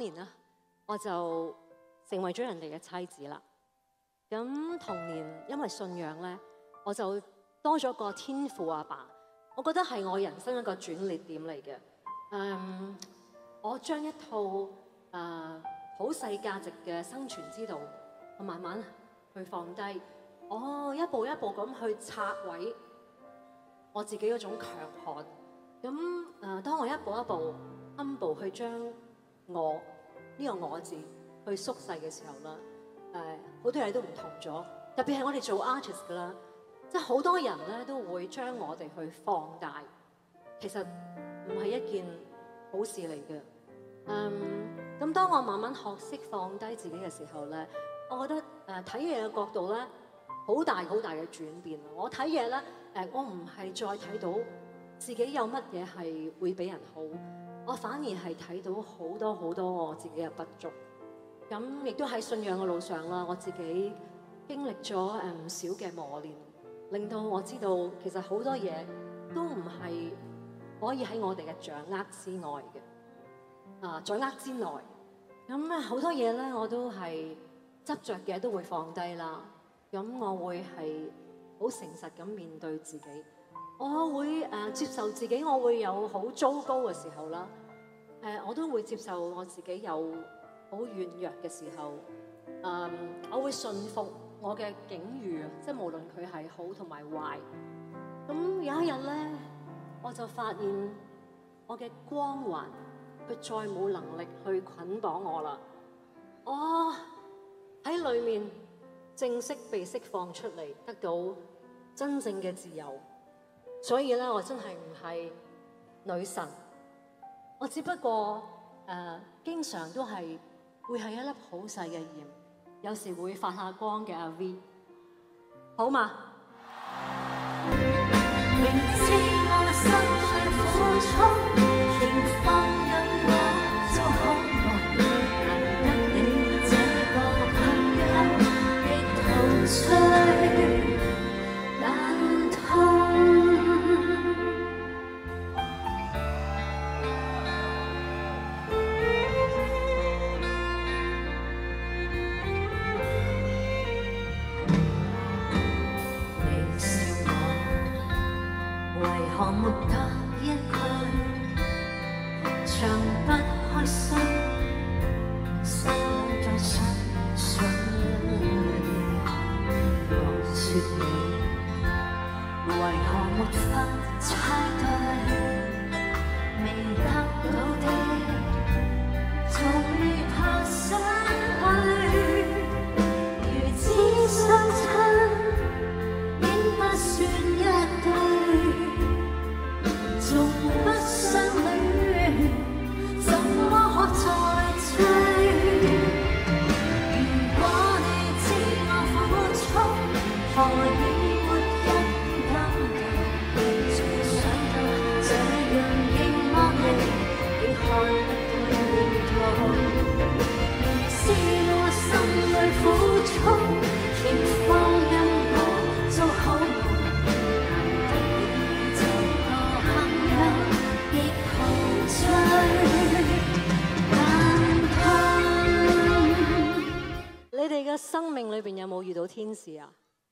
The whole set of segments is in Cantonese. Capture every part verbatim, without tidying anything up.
年啦，我就成為咗人哋嘅妻子啦。咁同年因為信仰咧，我就多咗個天父阿爸，我覺得係我人生一個轉捩點嚟嘅。嗯，我將一套誒好細價值嘅生存之道，我慢慢去放低，我一步一步咁去拆毀我自己嗰種強悍。咁誒、呃，當我一步一步 humble 去將我呢、這個我字去縮細嘅時候啦，誒、呃、好多嘢都唔同咗。特別係我哋做 artist 噶啦，即係好多人咧都會將我哋去放大，其實唔係一件好事嚟嘅。嗯，咁當我慢慢學識放低自己嘅時候咧，我覺得誒睇嘢嘅角度咧好大好大嘅轉變。我睇嘢咧誒，我唔係再睇到自己有乜嘢係會比人好，我反而係睇到好多好多我自己嘅不足。咁亦都喺信仰嘅路上啦，我自己經歷咗誒唔少嘅磨練，令到我知道其實好多嘢都唔係可以喺我哋嘅掌握之外嘅，啊掌握之內。咁啊好多嘢咧我都係執着嘅，都會放低啦。咁我會係好誠實咁面對自己。我會誒、呃、接受自己，我會有好糟糕嘅時候啦。誒、呃，我都會接受我自己有好軟弱嘅時候。誒、呃，我會順服我嘅境遇，即係無論佢係好同埋壞。咁有一日咧，我就發現我嘅光環，佢再冇能力去捆綁我啦。我喺裏面正式被釋放出嚟，得到真正嘅自由。所以咧，我真係唔係女神，我只不過誒、呃、經常都係會係一粒好細嘅鹽，有時會發下光嘅阿 V， 好嘛？明知我心裏苦衷，仍放任我做好夢，難得你這個朋友亦陶醉。生命裏邊有冇遇到天使啊？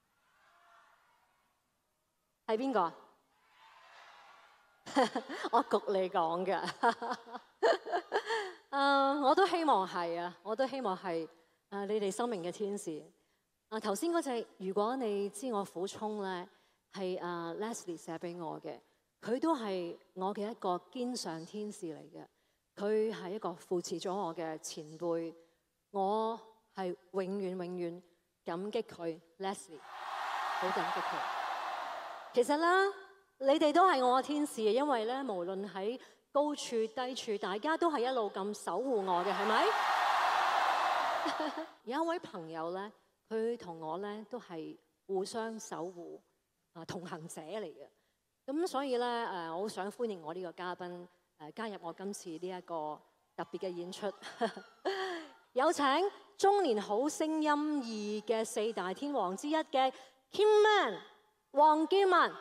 係邊個？我焗你講㗎。uh, 我都希望係啊，我都希望係uh, 你哋生命嘅天使。啊，頭先嗰隻如果你知我苦衷咧，係啊、uh, Leslie 寫俾我嘅，佢都係我嘅一個肩上天使嚟嘅。佢係一個扶持咗我嘅前輩，我係永遠永遠感激佢 Leslie， 好感激佢。其實啦，你哋都係我嘅天使，因為咧，無論喺高處低處，大家都係一路咁守護我嘅，係咪？有一位朋友咧，佢同我咧都係互相守護啊，同行者嚟嘅。咁所以咧，誒，我好想歡迎我呢個嘉賓誒加入我今次呢一個特別嘅演出。有請中年好聲音二嘅四大天王之一嘅 Kingman 黃建文。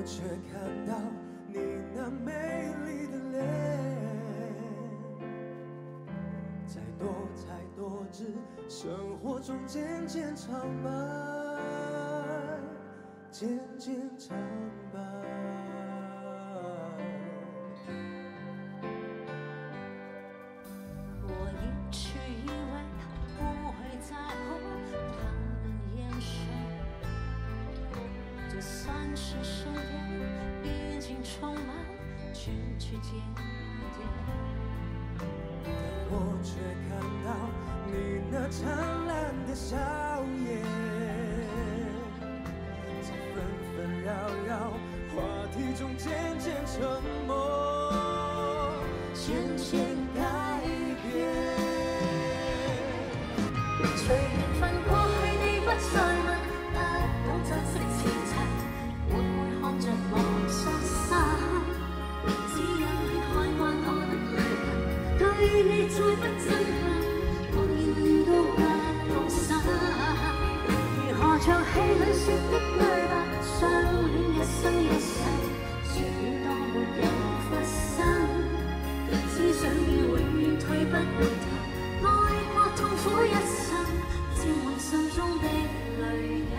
却看到你那美丽的脸，再多再多姿，生活中渐渐长满，渐渐长满。 我一直以为不会在乎他们眼神，就算是身边已经充满句句点点， 但我却看到你那灿烂的笑颜，在纷纷扰扰话题中渐渐沉默，渐渐改变。 隨緣分過去，你不再問，不懂珍惜前塵，沒會看着我傷心，只因你看慣我的淚痕，對你再不憎恨，我現都不放心。如何像戲裏說的對白，相戀一生一世，說了當沒有發生，只想要永遠退不回頭，愛過痛苦一生，照滿心中的淚印。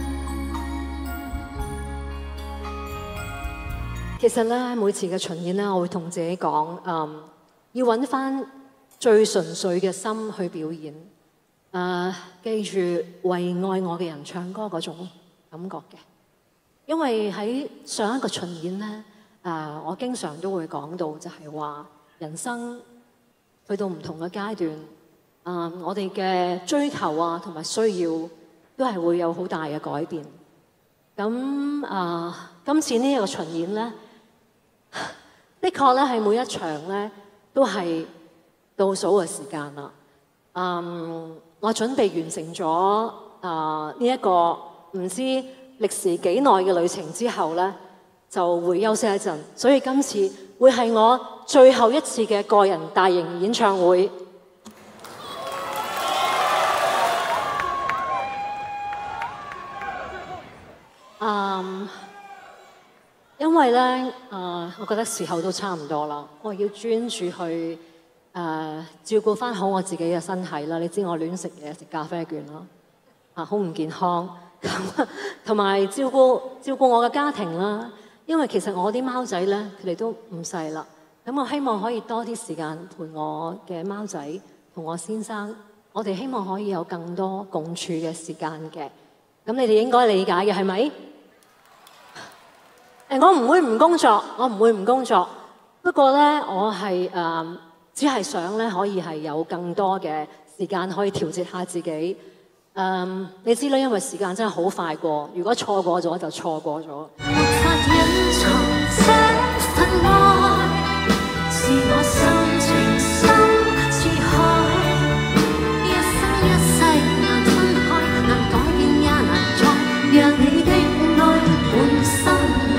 其實咧，每次嘅巡演咧，我會同自己講，嗯，要揾翻最純粹嘅心去表演。誒、呃，記住為愛我嘅人唱歌嗰種感覺嘅。因為喺上一個巡演咧，誒、呃，我經常都會講到，就係話人生去到唔同嘅階段，啊、呃，我哋嘅追求啊同埋需要都係會有好大嘅改變。咁啊、呃，今次呢一個巡演咧，的確咧係每一場咧都係倒數嘅時間啦。嗯，我準備完成咗啊呢一個唔知歷時幾耐嘅旅程之後咧，就會休息一陣。所以今次會係我最後一次嘅個人大型演唱會。嗯，因為咧，誒、呃，我覺得時候都差唔多啦，我要專注去誒、呃、照顧翻好我自己嘅身體啦。你知我亂食嘢，食咖啡券啦，啊，好唔健康。同埋照顧照顧我嘅家庭啦，因為其實我啲貓仔咧，佢哋都唔細啦。咁我希望可以多啲時間陪我嘅貓仔同我先生，我哋希望可以有更多共處嘅時間嘅。咁你哋應該理解嘅係咪？誒，我唔會唔工作，我唔會唔工作。不過咧，我係誒、呃，只係想咧可以係有更多嘅時間可以調節下自己。嗯，你知啦，因為時間真係好快過，如果錯過咗就錯過咗。 沒法隱藏這份愛，是我心情深似海，一生一世難分開，難改變也難再讓你的愛滿心愛。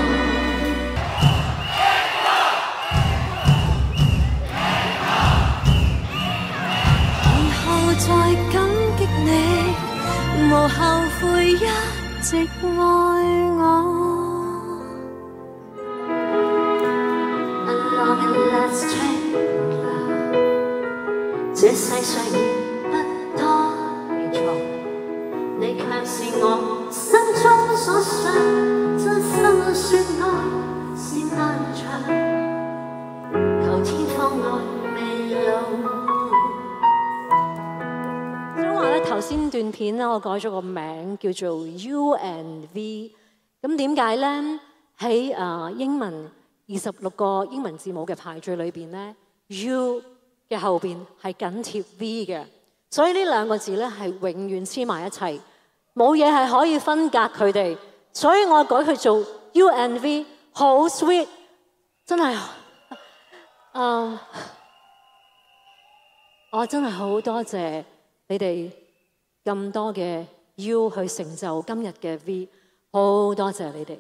以後再感激你，無後悔一直愛我。Along and let's take love， 這世上已不多錯，你卻是我心中所想，真心說愛是漫長，求天荒愛未老。 頭先段片咧，我改咗個名叫做 U and V。咁點解咧？喺誒英文二十六個英文字母嘅排序裏邊咧 ，U 嘅後邊係緊貼 V 嘅，所以呢兩個字咧係永遠黐埋一齊，冇嘢係可以分隔佢哋。所以我改佢做 U and V， 好 sweet， 真係，嗯，我真係好多謝你哋。咁多嘅 U 去成就今日嘅 V， 好多謝你哋。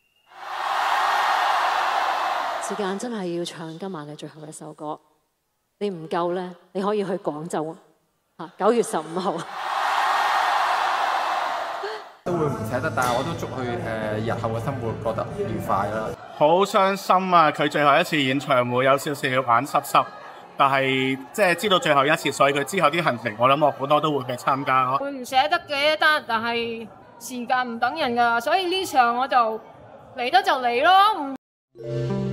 時間真係要唱今晚嘅最後一首歌，你唔夠咧，你可以去廣州啊，九月十五號。 到會唔捨得，但係我都祝佢誒、呃、日後嘅生活過得愉快啦。 好傷心啊！佢最後一次演唱會有少少眼濕濕，但係即係知道最後一次，所以佢之後啲行程，我諗我好多都會去參加咯。 會唔捨得嘅，但但係時間唔等人㗎，所以呢場我就嚟得就嚟咯。